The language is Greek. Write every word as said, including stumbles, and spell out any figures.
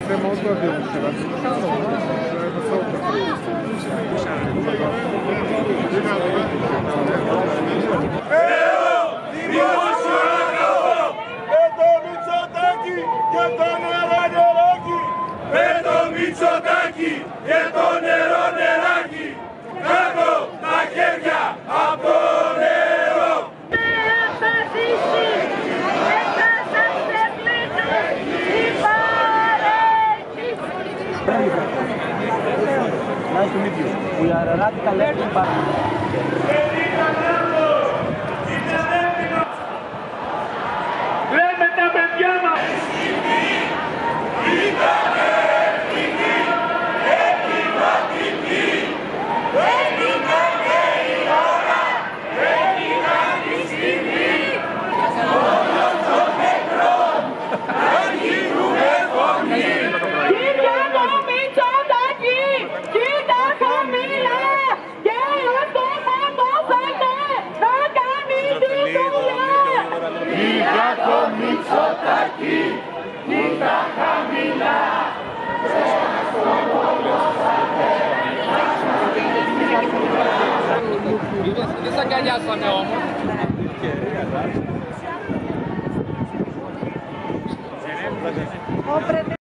molto abbiamo Μητσοτάκη και το νερό νεράκι, κάτω τα χέρια από το νερό. Θα ζήσει, δεν θα σας ξεπλήξει η παρέτηση. Nice to meet you. We are a radical left party. Λέμε τα παιδιά μας. Μητσοτάκη, νύχτα χαμηλά. Δεν σ' αγκαλιάσανε όμως. Ω, πρέπει